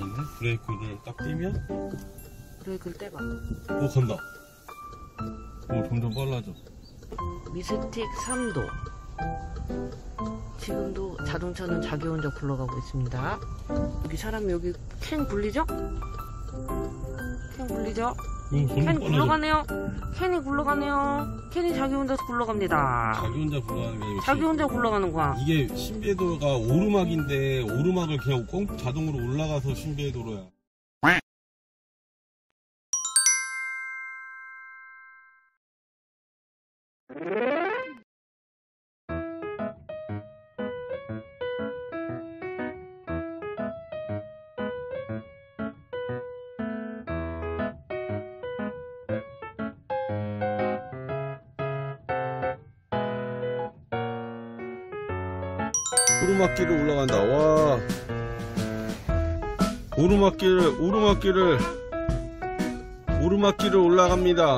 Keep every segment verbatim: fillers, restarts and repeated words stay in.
아닌데? 브레이크를 딱 떼면? 브레이크를 떼봐. 오, 간다. 오, 점점 빨라져. 미스틱 삼 도. 지금도 자동차는 자기 혼자 굴러가고 있습니다. 여기 사람이 여기 캔 굴리죠? 캔 굴리죠? 응, 캔 굴러가네요. 캔이 굴러가네요. 캔이 자기 혼자 굴러갑니다. 자기 혼자 굴러가는 게 아니고 자기 혼자 굴러가는 거야. 이게 신비도로가 오르막인데 오르막을 그냥 꽁 자동으로 올라가서 신비도로야. 오르막길을 올라간다. 와, 오르막길을 오르막길을 오르막길을 올라갑니다.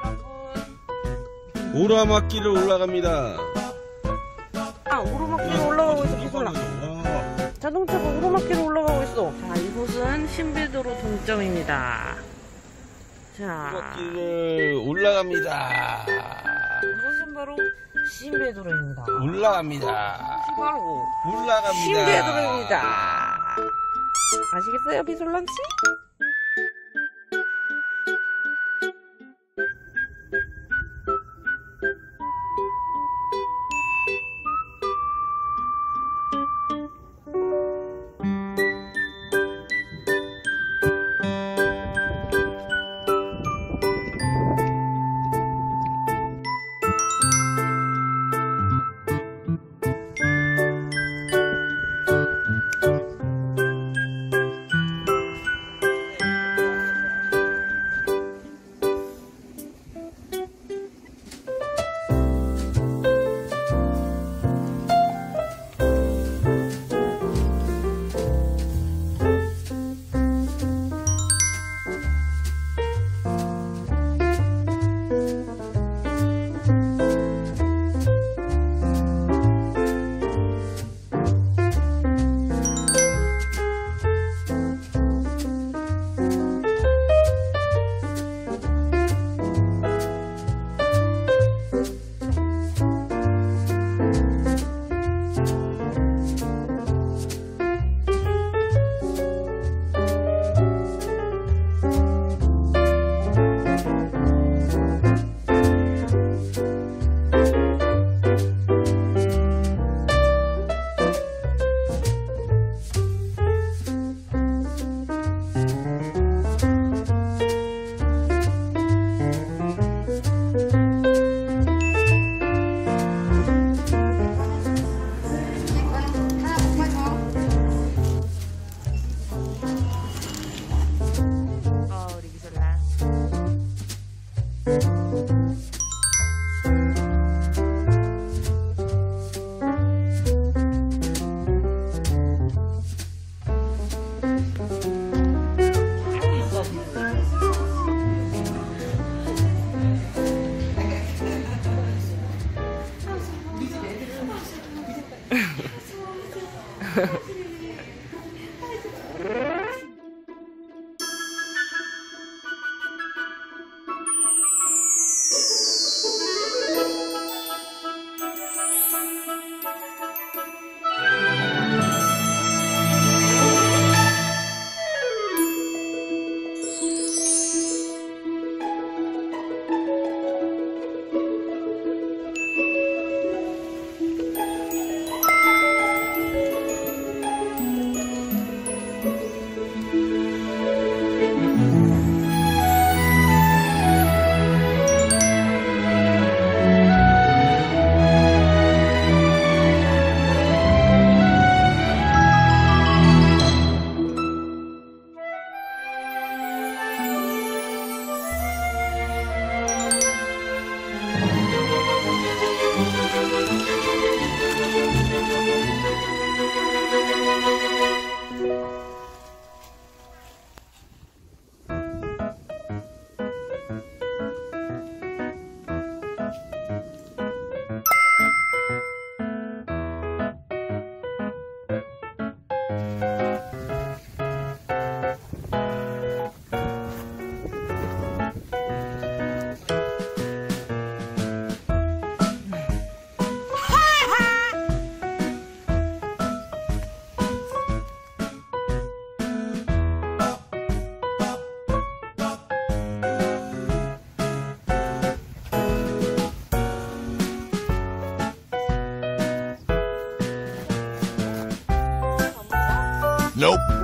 오르막길을 올라갑니다. 아, 오르막길을 올라가고 있어. 비솔라. 자동차가 오르막길을 올라가고 있어. 자, 이곳은 신비도로 동점입니다. 자, 오르막길을 올라갑니다. 이곳은 바로 신비도로입니다. 올라갑니다. 바로 올라갑니다. 신비도로입니다. 아시겠어요, 비솔랑씨? Nope.